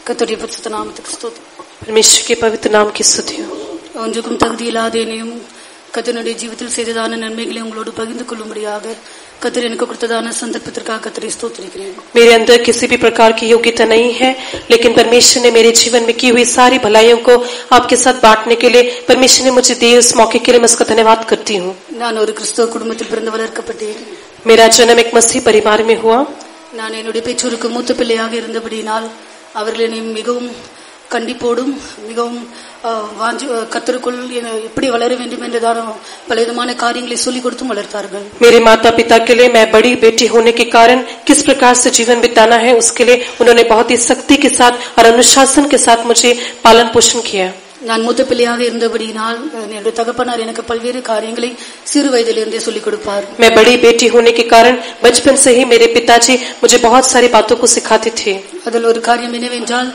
கர்த்தருடைய பரிசுத்த நாமத்துக்கு ஸ்தோத்திரம். परमेश्वर के पवित्र नाम की स्तुति हो। ஒன்றுக்கும் தகுதியில்லாத என்னையும் கர்த்தருடைய ஜீவிதத்தில் செய்ததான நன்மைகளை உங்களோடு பகிர்ந்து கொள்ளும்படியாக கர்த்தர் எனக்கு கொடுத்ததான சந்தர்ப்பத்திற்காக கர்த்தரை ஸ்தோத்திரிக்கிறேன். मेरे अंदर किसी भी प्रकार की योग्यता नहीं है, लेकिन परमेश्वर ने मेरे जीवन में की हुई सारी भलाइयों को आपके साथ बांटने के लिए परमेश्वर ने मुझे दिए उस मौके के लिए मैं उसका धन्यवाद करती हूँ। நான் ஒரு கிறிஸ்தவ குடும்பத்தில் பிறந்து வளர்க்கப்பட்டேன். मेरा जन्म एक मसीह परिवार में हुआ। நான் என்னுடைய பெற்றோருக்கு மூத்த பிள்ளையாக இருந்தபடியினால் அவர்கள் என்னை மிகவும் கண்டிப்போடும் மிகவும் கர்த்தருக்குள் எப்படி வளர வேண்டும் என்றதான பலவிதமான காரியங்களை சொல்லிக் கொடுத்தும் வளர்த்தார்கள். मेरे माता पिता के लिए मैं बड़ी बेटी होने के कारण किस प्रकार से जीवन बिताना है उसके लिए उन्होंने बहुत ही सख्ती के साथ और अनुशासन के साथ मुझे पालन पोषण किया। நான் மூத்த பிள்ளையாக இருந்தபடியினால் என்னுடைய தகப்பனார் எனக்கு பல்வேறு காரியங்களை சிறு வயதிலிருந்தே சொல்லிக் கொடுப்பார். मैं बड़ी बेटी होने के कारण बचपन से ही मेरे पिताजी मुझे बहुत सारी बातों को सिखाते थे। அதில் ஒரு காரியம் என்னவென்றால்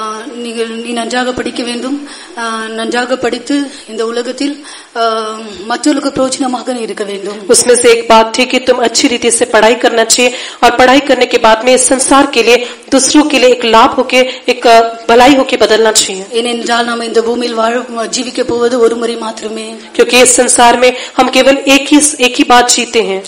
நீ நன்றாக படிக்க வேண்டும், நன்றாக படித்து இந்த உலகத்தில் மற்றவர்களுக்கு பிரயோஜனமாக இருக்க வேண்டும். उसमें से एक बात थी कि तुम अच्छी रीति से पढ़ाई करना चाहिए और पढ़ाई करने के बाद में इस संसार के लिए दूसरों के लिए एक लाभ होके एक भलाई होके बदलना चाहिए। ஏனென்றால் நாம் இந்த பூமியில் ஜீவிக்க போவது ஒரு முறை மாத்திரமே, क्योंकि इस संसार में हम केवल एक ही बात जीते हैं।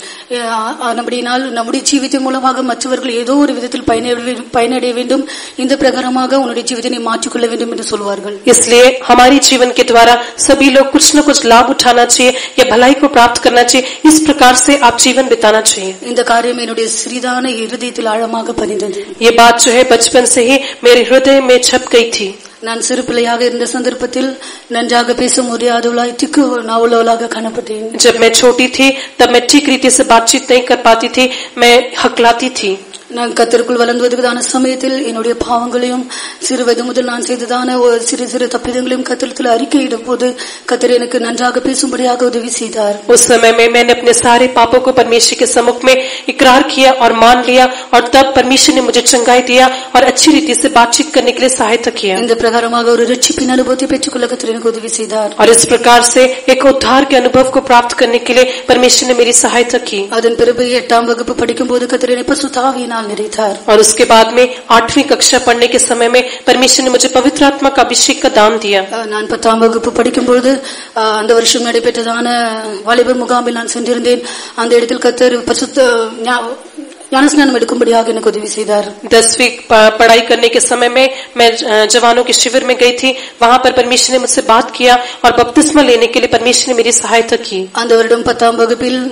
நம்முடைய ஜீவிதத்தின் மூலமாக மற்றவர்கள் ஏதோ ஒரு விதத்தில் பயனடைய வேண்டும், இந்த பிரகாரமாக உன்னுடைய ஜீவிதத்தை மாற்றிக்கொள்ள வேண்டும் என்று சொல்வார்கள். इसलिए हमारी जीवन के द्वारा सभी लोग कुछ न कुछ लाभ उठाना चाहिए या भलाई को प्राप्त करना चाहिए, इस प्रकार से आप जीवन बिताना चाहिए। இந்த காரியம் என்னுடைய சிறிதான இருதயத்தில் ஆழமாக பதிந்தது. ये बात जो है बचपन से ही मेरे हृदय में छप गई थी। நான் சிறு பிள்ளையாக இருந்த சந்தர்ப்பத்தில் நன்றாக பேச முடியாதவளாய் திக்கு நாவலவளாக காணப்பட்டேன். जब मैं छोटी थी तब मैं ठीक रीति से बातचीत नहीं कर पाती थी, मैं हकलाती थी। நான் கர்த்தருக்குள் வளர்ந்ததுக்கான சமயத்தில் என்னுடைய பாவங்களையும் சிறு வயது முதல் நான் செய்ததான சிறு சிறு தப்பிதங்களையும் கர்த்தரிடத்தில் அறிக்கையிடும் போது கர்த்தர் எனக்கு நன்றாக பேசும்படியாக உதவி செய்தார். उस समय में मैंने अपने सारे पापों को परमेश्वर के सम्मुख में इकरार किया और मान लिया और तब परमेश्वर ने मुझे चंगाई दिया और अच्छी रीति से बातचीत करने के लिए सहायता किया। இந்த பிரகாரமாக ஒரு ரட்சிப்பின் அனுபவத்தை பெற்றுக்கொள்ள கர்த்தர் எனக்கு உதவி செய்தார். और इस प्रकार से एक उद्धार के अनुभव को प्राप्त करने के लिए परमेश्वर ने मेरी सहायता की। அதன் பிறகு 8ஆம் வகுப்பு படிக்கும்போது கர்த்தர் என்னை பரிசுத்த ஆவியினால் நிறைத்தார். और उसके बाद में 8वीं कक्षा पढ़ने के समय में परमेश्वर ने मुझे पवित्र आत्मा का अभिषेक का दान दिया। நான் 10ஆம் வகுப்பு படிக்கும்போது அந்த வருஷம் நடைபெற்றதான வாலிபர் முகாமில் நான் சென்றிருந்தேன். அந்த இடத்தில் கர்த்தர் பரிசுத்த ஞானஸ்நானம் எடுக்கும்படியாக எனக்கு உதவி செய்தார். 10वीं पढ़ाई करने के समय में मैं जवानों के शिविर में गई थी, वहां पर परमेश्वर ने मुझसे बात किया और बपतिस्मा लेने के लिए परमेश्वर ने मेरी सहायता की। அந்த வருடம் 10ஆம் வகுப்பில்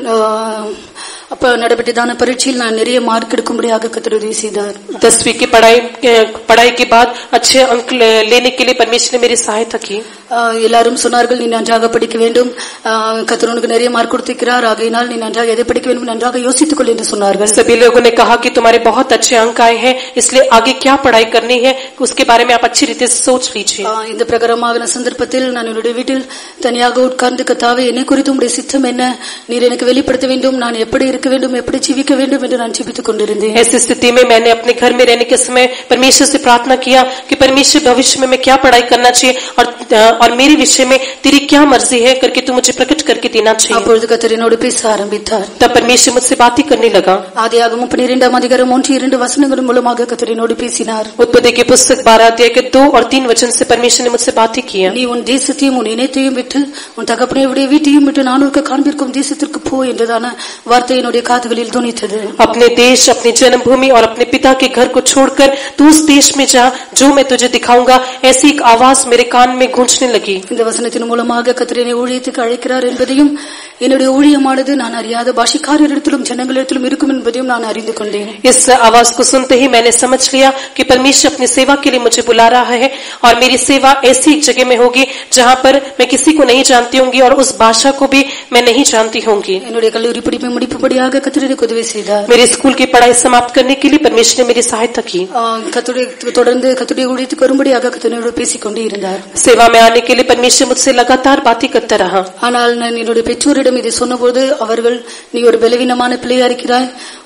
அப்ப நடைபெற்றதான பரீட்சையில் நான் நிறைய மார்க் எடுக்கும்படியாக கர்த்தர் உதவி செய்தார். 10वीं की पढ़ाई के बाद अच्छे अंक लेने के लिए परमेश्वर ने मेरी सहायता की। எல்லாரும் சொன்னார்கள், நீ நன்றாக படிக்க வேண்டும், கர்த்தர் உனக்கு நிறைய மார்க் கொடுத்திருக்கிறார், ஆகையினால் நீ நன்றாக எதை படிக்க வேண்டும் நன்றாக யோசித்துக் கொள் என்று சொன்னார்கள். सभी लोगों ने कहा कि तुम्हारे बहुत अच्छे अंक आए हैं, इसलिए आगे क्या पढ़ाई करनी है उसके बारे में आप अच्छी रीति से सोच लीजिए। இந்த பிரகாரமான சந்தர்ப்பத்தில் நான் என்னுடைய வீட்டில் தனியாக உட்கார்ந்து கர்த்தாவே என்னை குறித்து உம்முடைய சித்தம் என்ன, நீர் எனக்கு வெளிப்படுத்த வேண்டும், நான் எப்படி இருக்க வேண்டும், எப்படி ஜீவிக்க வேண்டும் என்று நான் ஜெபித்துக் கொண்டிருந்தேன். ऐसी स्थिति में मैंने अपने घर में रहने के समय परमेश्वर से प्रार्थना किया कि परमेश्वर भविष्य में मैं क्या पढ़ाई करना चाहिए और मेरे विषय में तेरी क्या मर्जी है करके तू मुझे प्रकट करके देना चाहिए। அப்பொழுது கர்த்தர் என்னோடு பேச ஆரம்பித்தார். तब परमेश्वर मुझसे बातें करने लगा। ஆதியாகமம் 12ஆம் அதிகாரம் 1-2 வசனங்கள் மூலமாக கர்த்தர் என்னோடு பேசினார். उत्पत्ति की पुस्तक 12 अध्याय के 2 और 3 वचन से परमेश्वर ने मुझसे बातें किया। நீ உன் தேசத்தையும் உன் இனத்தையும் விட்டு உன் தகப்பனுடைய வீட்டையும் விட்டு நான் உனக்கு காண்பிக்கும் தேசத்திற்கு போ என்றதான வார்த்தை என்னுடைய காதுகளில் துணித்தது. अपने देश, अपनी जन्मभूमि और अपने पिता के घर को छोड़कर तू उस देश में जा जो मैं तुझे दिखाऊंगा, ऐसी एक आवाज मेरे कान में गूंजने लगी। இந்த வசனத்தின் மூலமாக கர்த்தர் என்னை ஊழியத்துக்கு அழைக்கிறார் என்பதையும் என்னுடைய ஊழியமானது நான் அறியாத பாஷைக்காரரிடத்திலும் ஜனங்களிடத்திலும் இருக்கும் என்பதையும் நான் அறிந்து கொண்டேன். इस आवाज को सुनते ही मैंने समझ लिया कि परमेश्वर अपनी सेवा के लिए मुझे बुला रहा है और मेरी सेवा ऐसी एक जगह में होगी जहां पर मैं किसी को नहीं जानती होंगी और उस भाषा को भी मैं नहीं जानती होंगी। என்னுடைய கல்லூரி படிப்பை முடிப்பும்படியாக கர்த்தர் எனக்கு உதவி செய்தார். मेरे स्कूल की पढ़ाई समाप्त करने के लिए परमेश्वर ने मेरी सहायता की। தொடர்ந்து கர்த்தருடைய ஊழியத்துக்கு வரும்படியாக கர்த்தர் என்னோடு பேசிக் கொண்டே இருந்தார். सेवा में आने के लिए परमेश्वर मुझसे लगातार बातें करता रहा। ஆனால் நான் என்னுடைய பெற்றோரிடம் இதை சொன்னபோது அவர்கள், நீ ஒரு பலவீனமான பிள்ளையா இருக்கிறாய்,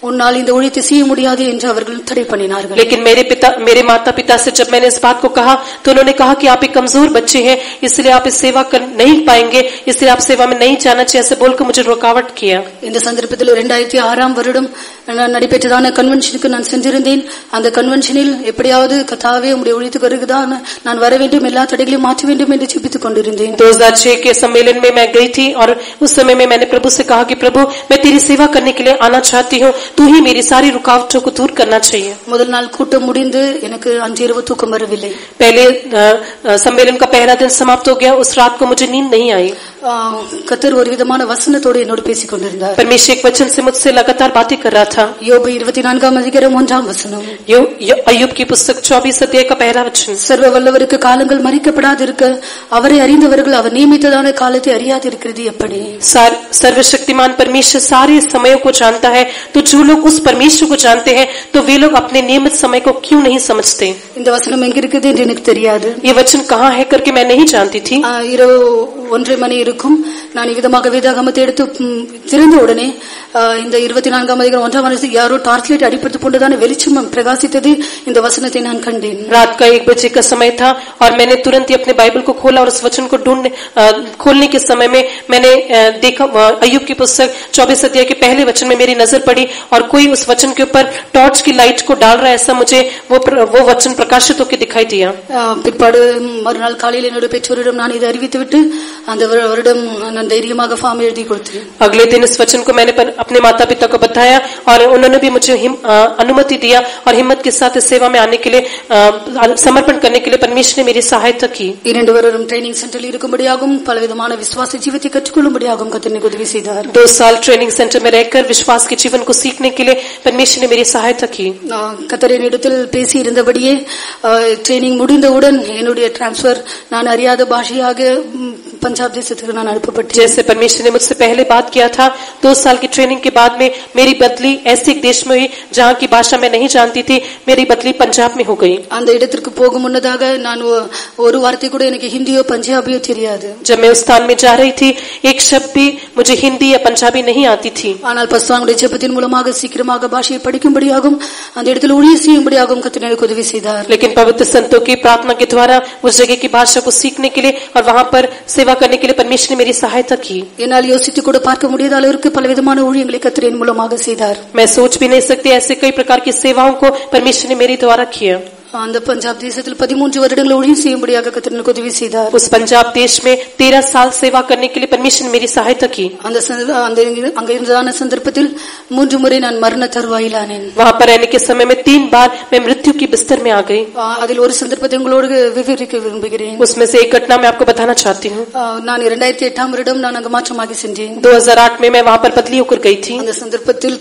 உன்னால் இந்த ஊழியத்தை செய்ய முடியாது என்று அவர்கள் தடை பண்ணினார்கள். लेकिन मेरे माता पिता से जब मैंने इस बात को कहा तो उन्होंने कहा कि आप एक कमजोर बच्चे हैं, इसलिए आप इस सेवा कर नहीं पाएंगे, इसलिए आप सेवा में नहीं जाना चाहिए, ऐसे बोलकर मुझे रुकावट किया. இந்த சந்தர்ப்பத்தில் 2006 வருடம் நடைபெற்றதான கன்வென்ஷனுக்கு நான் சென்றிருந்தேன். அந்த கன்வென்ஷனில் எப்படியாவது கர்த்தாவே உம்முடைய ஊழியத்துக்கு வருகிறதா நான் வர வேண்டும், எல்லா தடைகளையும் மாற்ற வேண்டும் என்று ஜெபித்துக் கொண்டிருந்தேன். 2006 के सम्मेलन में मैं गई थी और उस समय में मैंने प्रभु से कहा कि प्रभु मैं तेरी सेवा करने के लिए आना चाहती हूँ, तू ही मेरी सारी रुकावटों को दूर करना चाहिए. முதல் நாள் கூட்டம் முடிந்து எனக்கு 5 இரவு தூக்கம் வரவில்லை. पहले सम्मेलन का पहला दिन समाप्त हो गया, उस रात को मुझे नींद नहीं आई. கர்த்தர் ஒரு விதமான வசனத்தோடு என்னோடு பேசிக் கொண்டிருந்தார். परमेश्वर एक वचन से मुझसे लगातार बातें कर रहा था. யோபு 24 அதிகாரம் 1 வசனம். अय्यूब की पुस्तक 24 अध्याय का पहला वचन. சர்வ வல்லவருக்கு காலங்கள் மறிக்கப்படாதிருக்க அவரை அறிந்தவர்கள் அவர் நியமித்ததான காலத்தை அறியாதிருக்கிறது எப்படி? सर्वशक्तिमान परमेश्वर सारे समयों को जानता है, तो जो लोग उस परमेश्वर को जानते हैं तो वे लोग अपने नियमित समय को क्यों नहीं समझते? இந்த வசனம் எங்க இருக்குது என்று எனக்கு தெரியாது. ये वचन कहाँ है करके मैं नहीं जानती थी. இரவு 1 மணி இருக்கும். நான் விதமாக வேதாகமத்தை எடுத்து திறந்த உடனே இந்த 24 அதிகாரம் 1 வசனத்தில் யாரோ டார்ச் லைட் அடிபட்டு போன்றதான வெளிச்சம் பிரகாசித்தது. இந்த வசனத்தை நான் கண்டேன். रात का 1 बजे का समय था और मैंने तुरंत ही अपने बाइबल को खोला और उस वचन को खोलने के समय में मैंने देखा अय्यूब की पुस्तक 24 अध्याय के पहले वचन में मेरी नजर पड़ी और कोई उस वचन के ऊपर टॉर्च की लाइट को डाल रहा है, ऐसा मुझे वो वचन प्रकाशित होकर दिखाई दिया. பிற்பாடு மறுநாள் காலையில் என்னோட பெற்றோரிடம் நான் இதை அறிவித்துவிட்டு அந்த வருடம் நான் தைரியமாக ஃபார்ம் எழுதி கொடுத்தேன். अगले दिन इस वचन को मैंने अपने माता पिता को बताया और उन्होंने भी मुझे अनुमति दिया और हिम्मत के साथ इस सेवा में आने के लिए समर्पण करने के लिए परमेश्वर ने मेरी सहायता की. 2 வருடம் ட்ரைனிங் சென்டரில் இருக்கும்படியாகவும் பலவிதமான விசுவாச ஜீவித்தை கற்றுக்கொள்ளும்படியாகவும் கர்த்தர் எனக்கு உதவி செய்தார். 2 साल ट्रेनिंग सेंटर में रहकर विश्वास के जीवन को सीखने के लिए परमेश्वर ने मेरी सहायता की. கர்த்தர் என்னிடத்தில் பேசி இருந்தபடியே ட்ரைனிங் முடிந்தவுடன் என்னுடைய டிரான்ஸ்பர் நான் அறியாத பாஷையாக पंजाब देशத்துக்கு நான் அனுப்பப்பட்டேன். जैसे परमेश्वर ने मुझसे पहले बात किया था, 2 साल की ट्रेनिंग के बाद में मेरी बदली ऐसे एक देश में हुई जहाँ की भाषा मैं नहीं जानती थी. मेरी बदली पंजाब में हो गई. அந்த இடத்திற்கு போகும் முன்னதாக நான் ஒரு வார்த்தை கூட எனக்கு ஹிந்தியோ பஞ்சாபியோ தெரியாது. जब मैं उस स्थान में जा रही थी एक शब्द भी मुझे हिंदी या पंजाबी नहीं आती थी. ஆனால் பரிசுத்தவான்களுடைய ஜெபத்தின் மூலமாக சீக்கிரமாக பாஷையை படிக்கும்படியாகவும் அந்த இடத்தில் ஊழியம் செய்யும்படியாகவும் கர்த்தர் எனக்கு உதவி செய்தார். लेकिन पवित्र संतों की प्रार्थना के द्वारा उस जगह की भाषा को सीखने के लिए और वहाँ पर सेवा करने के लिए परमेश्वर ने मेरी सहायता की. என்னால் யோசித்து கூட பார்க்க முடியாத அளவுக்கு பலவிதமான ஊழியங்களை கர்த்தர் என் மூலமாக செய்தார். मैं सोच भी नहीं सकती ऐसे कई प्रकार की सेवाओं को परमेश्वर ने मेरे द्वारा किया. அந்த பஞ்சாப் தேசத்தில் 13 வருடங்கள் ஊழியம் செய்யும்படியாக கர்த்தர் எனக்கு உதவி செய்தார். उस पंजाब देश में 13 साल सेवा करने के लिए परमेश्वर ने मेरी सहायता की. அந்த அங்க இருந்ததான சந்தர்ப்பத்தில் 3 முறை நான் மரண தருவாயிலானேன். वहाँ पर रहने के समय में 3 बार मैं मृत्यु की बिस्तर में आ गई. அதில் ஒரு சந்தர்ப்பத்தை உங்களோடு விவரிக்க விரும்புகிறேன். उसमें से एक घटना मैं आपको बताना चाहती हूँ. நான் 2008 வருடம் நான் அங்க மாற்றமாகி சென்றேன். 2008 में मैं वहाँ पर बदली होकर गई थी. அந்த சந்தர்ப்பத்தில்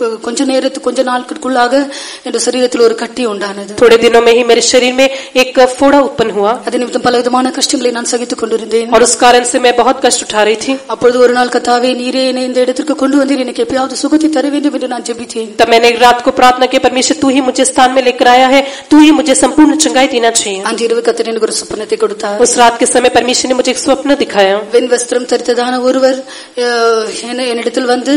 கொஞ்ச நாட்களுக்குள்ளாக என் சரீரத்தில் ஒரு கட்டி உண்டானது. थोड़े दिनों में ही मेरे शरीर में एक फोड़ा उत्पन्न हुआ. அது நிமித்தம் பலவிதமான கஷ்டங்களை நான் சகித்துக் கொண்டிருந்தேன். और उस कारण से मैं बहुत कष्ट उठा रही थी. அப்பொழுது ஒரு நாள் கர்த்தாவே நீரே என்னை இந்த இடத்திற்கு கொண்டு வந்தீர், எனக்கு எப்படியாவது சுகத்தை தர வேண்டும் என்று நான் ஜெபித்தேன். तब मैंने एक रात को प्रार्थना की, परमेश्वर तू ही मुझे स्थान में लेकर आया है, तू ही मुझे संपूर्ण चंगाई देना चाहिए. அன்று இரவு கர்த்தர் எனக்கு ஒரு சொப்பனத்தை கொடுத்தார். उस रात के समय परमेश्वर ने मुझे एक स्वप्न दिखाया. வெண் வஸ்திரம் தரித்ததான ஒருவர் என்னிடத்தில் வந்து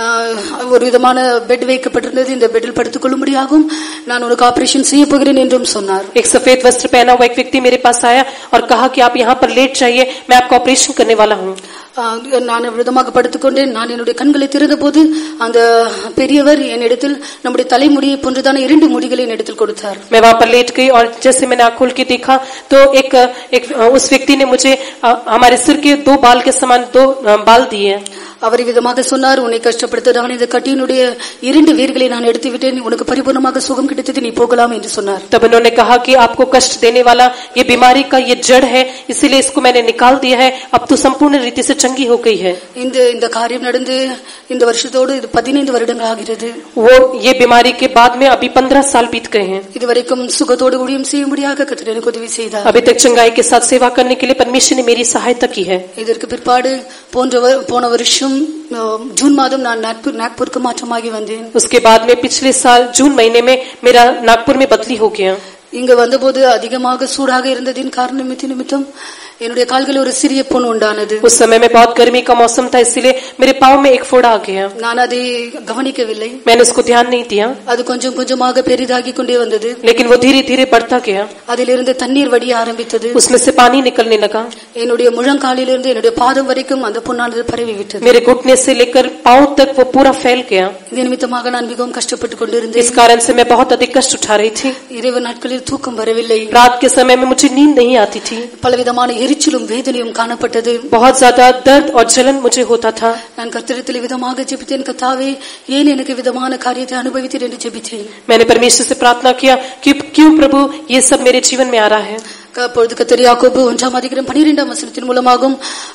ஒரு விதமான பெட் வைக்கப்பட்டிருந்தது, இந்த பெட்டில் படுத்துக் கொள்ளும்படியாகவும் நான் உனக்கு ஆபரேஷன் செய்ய போகிறேன் என்றும் சொன்னார். एक सफेद वस्त्र पहना हुआ एक व्यक्ति मेरे पास आया और कहा कि आप यहाँ पर लेट जाइए, मैं आपका ऑपरेशन करने वाला हूँ. நான் விதமாக படுத்துக்கொண்டேன். நான் என்னுடைய கண்களை திறந்த போது அந்த பெரியவர் என்னிடத்தில் நம்முடைய தலைமுடியை போன்றதான 2 முடிகளை என்னிடத்தில் கொடுத்தார். मैं वहाँ पर लेट गई और जैसे मैंने आँख खोल के देखा तो एक उस व्यक्ति ने मुझे हमारे सिर के 2 बाल के समान 2 बाल दिए. அவர் விதமாக சொன்னார், உன்னை கஷ்டப்படுத்ததான இந்த கட்டியினுடைய 2 வேர்களை நான் எடுத்து விட்டேன், உனக்கு பரிபூர்ணமாக சுகம் கிடைத்தது, நீ போகலாம் என்று சொன்னார். तब उन्होंने कहा कि आपको कष्ट देने वाला ये बीमारी का ये जड़ है, इसीलिए इसको मैंने निकाल दिया है, अब तो संपूर्ण रीति से चंगी हो गई है. இந்த காரியம் நடந்து இந்த வருஷத்தோடு இது 15 வருடங்கள் ஆகிறது. वो ये बीमारी के बाद में अभी 15 साल बीत गए हैं. இதுவரைக்கும் சுகத்தோடு ஊழியம் செய்யும்படியாக கர்த்தர் எனக்கு உதவி செய்தார். अभी तक चंगाई के साथ सेवा करने के लिए परमेश्वर ने मेरी सहायता की है. இதற்கு பிற்பாடு போன வருஷம் जून मादम நான் नागपुर को மாற்றமாகி வந்தேன். उसके बाद में पिछले साल जून महीने में मेरा नागपुर में बदली हो गया. இங்க வந்தபோது அதிகமாக சூடாக இருந்ததின் காரணம் நிமித்தம் என்னுடைய கால்களில் ஒரு சிறிய புண் உண்டானது. उस समय में बहुत गर्मी का मौसम था, इसलिए मेरे पाँव में एक फोड़ा आ गया. நான் அதை கவனிக்கவில்லை. मैंने उसको ध्यान नहीं दिया, அது கொஞ்சம் கொஞ்சமாக பெரிதாகி கொண்டே வந்தது. लेकिन वो धीरे धीरे बढ़ता गया. அதிலிருந்து தண்ணீர் வடிய ஆரம்பித்தது. उसमें से पानी निकलने लगा. என்னுடைய முழங்காலிலிருந்து என்னுடைய பாதம் வரைக்கும் அந்த புண்ணானது பரவி விட்டது. मेरे घुटने से लेकर पाँव तक वो पूरा फैल गया. இது நிமித்தமாக நான் மிகவும் கஷ்டப்பட்டு கொண்டிருந்தேன். इस कारण से मैं बहुत अधिक कष्ट उठा रही थी. இரவு நாட்களில் தூக்கம் வரவில்லை. रात के समय में मुझे नींद नहीं आती थी. பலவிதமான எரிச்சலும் வேதனையும் காணப்பட்டது. बहुत ज्यादा दर्द और जलन मुझे होता था. நான் கர்த்தரிடத்தில் விதமாக ஜெபித்தேன். கர்த்தாவே, ஏன் எனக்கு விதமான காரியத்தை அனுபவித்தீர் என்று ஜெபித்தேன். मैंने परमेश्वर से प्रार्थना किया कि क्यों प्रभु ये सब मेरे जीवन में आ रहा है. அப்பொழுது கர்த்தர் யாக்கோபு 1:12 மூலமாகவும்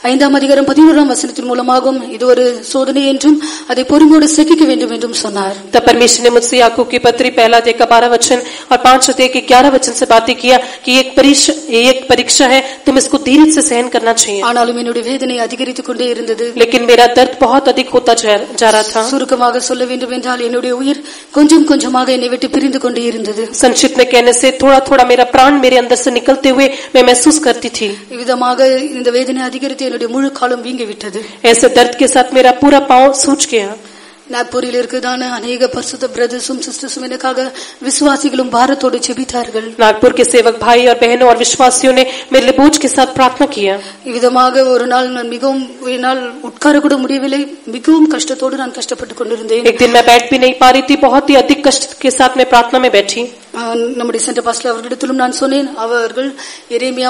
5:11 மூலமாகவும் இது ஒரு சோதனை என்றும் அதை பொறுமையோடு சகிக்க வேண்டும் என்றும் சொன்னார். तब परमेश्वर ने मुझसे याकूब की पत्री 1:12 और 5:11 से बातें किया कि ये एक परीक्षा है, तुम इसको धीरे से सहन करना चाहिए. ஆனாலும் என்னுடைய வேதனை அதிகரித்துக் கொண்டே இருந்தது. लेकिन मेरा दर्द बहुत अधिक होता जा रहा था. சுருக்கமாக சொல்ல வேண்டும் என்றால் என்னுடைய உயிர் கொஞ்சம் கொஞ்சமாக என்னை விட்டு பிரிந்து கொண்டே இருந்தது. संक्षिप्त में कहने से थोड़ा थोड़ा मेरा प्राण मेरे अंदर से निकलते हुए मैं महसूस करती थी. விதமாக இந்த வேதனை அதிகரித்து என்னுடைய முழு காலும் வீங்கி விட்டது. ऐसे दर्द के साथ मेरा पूरा पांव सूज गया. நாக்பூரில் இருக்குதான अनेक பரிசுத்த பிரதர்ஸும் சிஸ்டர்ஸும் எனக்காக விசுவாசிகளும் பாரத்தோடு ஜெபித்தார்கள். नागपुर के सेवक भाई और बहनों और विश्वासियों ने मेरे लिए बोझ के साथ प्रार्थना किया. விதமாக ஒரு நாள் நான் மிகவும் உட்கார கூட முடியவில்லை. மிகவும் கஷ்டத்தோடு நான் கஷ்டப்பட்டு கொண்டிருந்தேன். एक दिन मैं बैठ भी नहीं पा रही थी. बहुत ही अधिक कष्ट के साथ मैं प्रार्थना में बैठी. நம்முடைய சென்டர் பாஸ்டர் அவர்களிடத்திலும் நான் சொன்னேன். அவர்கள் எரேமியா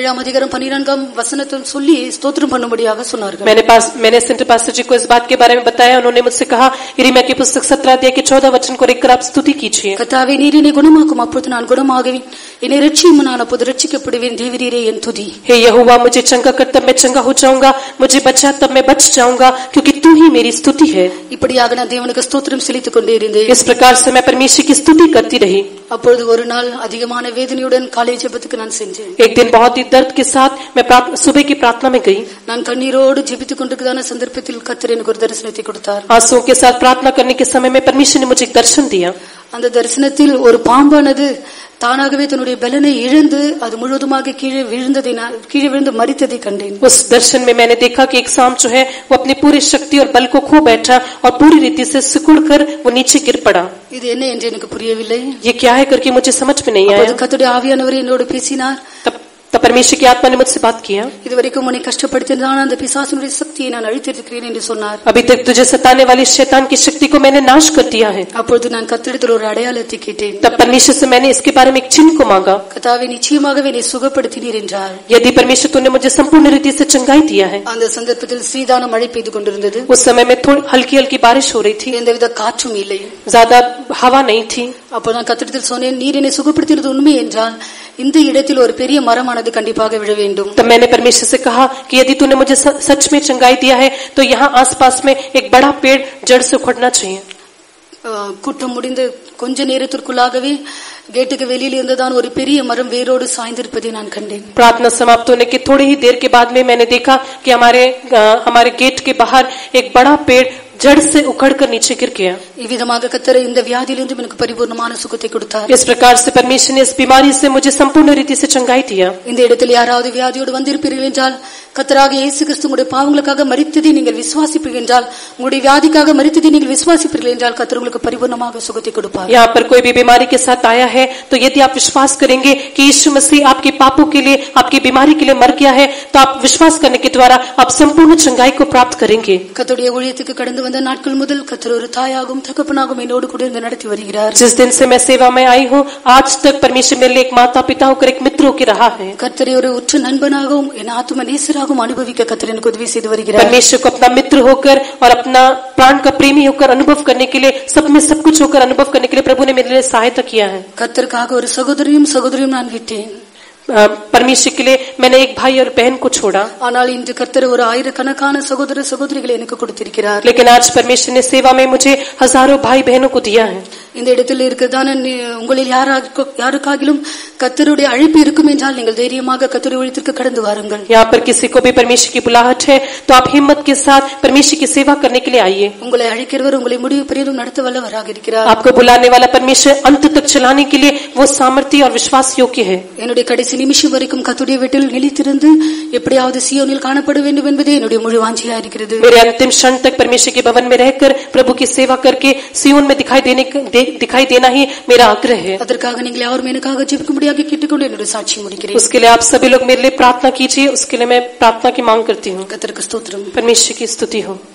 17:14 சொல்லி ஸ்தோத்திரம் பண்ணும்படியாக சொன்னார்கள். मैंने सेंटर पास्टर जी को इस बात के बारे में बताया. उन्होंने मुझसे कहा यिर्मयाह की पुस्तक 17:14 को लेकर आप स्तुति कीजिए. கர்த்தாவே, நீர் என்னை குணமாக்கும், அப்பொழுது நான் குணமாகுவேன். என்னை ரட்சியும், நான் அப்போது ரட்சிக்கப்படுவேன். தேவரீரே என் துதி. हे यहोवा, मुझे चंगा कर तब मैं चंगा हो जाऊंगा, मुझे बचा तब मैं बच जाऊंगा, क्योंकि तू ही मेरी स्तुति है. இப்படியாக நான் தேவனுக்கு ஸ்தோத்திரம் செலுத்திக் கொண்டே இருந்தேன். इस प्रकार से मैं परमेश्वर की स्तुति करती रही. அப்பொழுது ஒரு நாள் அதிகமான வேதனையுடன் காலை ஜெபத்துக்கு நான் சென்றேன். एक दिन बहुत ही दर्द के साथ मैं सुबह की प्रार्थना में गई. நான் கண்ணீரோடு ஜெபித்துக் கொண்டிருக்கிறதான சந்தர்ப்பத்தில் கர்த்தர் எனக்கு ஒரு தரிசனத்தை கொடுத்தார். आंसुओं के साथ प्रार्थना करने के समय में परमेश्वर ने मुझे एक दर्शन दिया. அந்த தரிசனத்தில் ஒரு பாம்பானது தானாகவே தன்னுடைய பலனை இழந்து அது முழுவதுமாக கீழே விழுந்து மரித்ததை கண்டேன். उस दर्शन में मैंने देखा कि एक सांप जो है वो अपनी पूरी शक्ति और बल को खो बैठा और पूरी रीति से सिकुड़कर वो नीचे गिर पड़ा. இது என்ன என்று எனக்கு புரியவில்லை. ये क्या है करके मुझे समझ में नहीं आया. கர்த்தருடைய ஆவியானவர் என்னோடு பேசினார். तब परमेश्वर की आत्मा ने मुझसे बात किया. இதுவரைக்கும் உன்னை கஷ்டப்படுத்தினான அந்த பிசாசினுடைய சக்தியை நான் அழித்திருக்கிறேன் என்று சொன்னார். अभी तक तुझे सताने वाली शैतान की शक्ति को मैंने नाश कर दिया है. அப்பொழுது நான் கர்த்தரிடத்தில் ஒரு அடையாளத்தை கேட்டேன். तब परमेश्वर से मैंने इसके बारे में एक चिन्ह को मांगा. கர்த்தாவே, நிச்சயமாகவே என்னை சுகப்படுத்தினீர் என்றார். यदि परमेश्वर तूने मुझे संपूर्ण रीति से चंगाई दिया है. அந்த சந்தர்ப்பத்தில் சீதான மழை பெய்து கொண்டிருந்தது. उस समय में थोड़ी हल्की हल्की बारिश हो रही थी. எந்தவித காற்றும் இல்லை. ज्यादा हवा नहीं थी. அப்போ நான் கர்த்தரிடத்தில் சொன்னேன், நீர் என்னை சுகப்படுத்தினது உண்மை என்றால் இந்த இடத்தில் ஒரு பெரிய மரமானது கண்டிப்பாக விழ வேண்டும். तब मैंने परमेश्वर से कहा कि यदि तूने मुझे सच में चंगाई दिया है तो यहाँ आसपास में एक बड़ा पेड़ जड़ से उखड़ना चाहिए. கூட்டம் முடிந்து கொஞ்ச நேரத்திற்குள்ளாகவே गेट के வெளியில் இருந்ததான் ஒரு பெரிய மரம் வேரோடு சாய்ந்திருப்பதை நான் கண்டேன். प्रार्थना समाप्त होने के थोड़ी ही देर के बाद में मैंने देखा कि हमारे गेट के बाहर एक बड़ा पेड़ जड़ से उखड़कर नीचे गिर गया. இவ்விதமாக கர்த்தர் இந்த வியாதியிலிருந்து எனக்கு பரிபூர்ணமான சுகத்தை கொடுத்தார். इस प्रकार से परमेश्वर ने इस बीमारी से मुझे संपूर्ण रीति से चंगाई दिया. இந்த இடத்தில் யாராவது வியாதியோடு வந்திருப்பீர்கள் என்றால் கர்த்தராக இயேசு கிறிஸ்து உங்களுடைய பாவங்களுக்காக மரித்ததை நீங்கள் விசுவாசிப்பீர்கள் என்றால் உங்களுடைய வியாதிக்காக மரித்ததை நீங்கள் விசுவாசிப்பீர்கள் என்றால் கர்த்தர் உங்களுக்கு பரிபூர்ணமாக சுகத்தை கொடுப்பார். यहाँ पर कोई भी बीमारी के साथ आया है तो यदि आप विश्वास करेंगे कि यीशु मसीह आपके पापों के लिए आपकी बीमारी के लिए मर गया है तो आप विश्वास करने के द्वारा आप संपूर्ण चंगाई को प्राप्त करेंगे. கர்த்தருடைய ஊழியத்துக்கு கடந்து வந்த நாட்கள் முதல் கர்த்தர் ஒரு தாயாகவும் தகப்பனாகவும் என்னோடு கூட இருந்து நடத்தி வருகிறார். जिस दिन से मैं सेवा में आई हूँ आज तक परमेश्वर मेरे लिए एक माता पिता होकर एक मित्र होकर रहा है. கர்த்தரை ஒரு உற்ற நண்பனாகவும் என் ஆத்தும நேசராகவும் அனுபவிக்க கர்த்தர் எனக்கு உதவி செய்து வருகிறார். परमेश्वर को अपना मित्र होकर और अपना प्राण का प्रेमी होकर अनुभव करने के लिए सब में सब कुछ होकर अनुभव करने के लिए प्रभु ने मेरे लिए सहायता किया है. கர்த்தருக்காக ஒரு சகோதரியும் நான் விட்டேன். परमेश्वर के लिए मैंने एक भाई और बहन को छोड़ा. ஆனால் இன்று கர்த்தர் ஒரு ஆயிரக்கணக்கான சகோதர சகோதரிகளை எனக்கு கொடுத்திருக்கிறார். लेकिन आज परमेश्वर ने सेवा में मुझे हजारों भाई बहनों को दिया है. இந்த இடத்தில் இருக்கிறதான உங்களில் யாருக்காகிலும் கர்த்தருடைய அழைப்பு இருக்கும் என்றால் நீங்கள் தைரியமாக கர்த்தருடைய ஊழியத்திற்கு கடந்து வாருங்கள். यहाँ पर किसी को भी परमेश्वर की बुलाहट है तो आप हिम्मत के साथ परमेश्वर की सेवा करने के लिए आइए. உங்களை அழைக்கிறவர் உங்களை முடிவு பரியந்தம் நடத்த வல்லவராக இருக்கிறார். आपको बुलाने वाला परमेश्वर अंत तक चलाने के लिए वो सामर्थ्य और विश्वास योग्य है. என்னுடைய கடைசி நிமிஷம் வரைக்கும் கர்த்தருடைய வீட்டில் நிலைத்திருந்து எப்படியாவது சியோனில் காணப்பட வேண்டும் என்பதே என்னுடைய முழு வாஞ்சையா இருக்கிறது. मेरे अंतिम क्षण तक परमेश्वर के भवन में रहकर प्रभु की सेवा करके सियोन में दिखाई देना ही मेरा आग्रह है. அதற்காக நீங்கள் யாரும் எனக்காக ஜெபிக்கும்படியாக கேட்டுக்கொண்டு என்னுடைய சாட்சி முடிக்கிறேன். उसके लिए आप सभी लोग मेरे लिए प्रार्थना कीजिए. उसके लिए मैं प्रार्थना की मांग करती हूँ. கர்த்தருக்கு ஸ்தோத்திரம். परमेश्वर की स्तुति हो.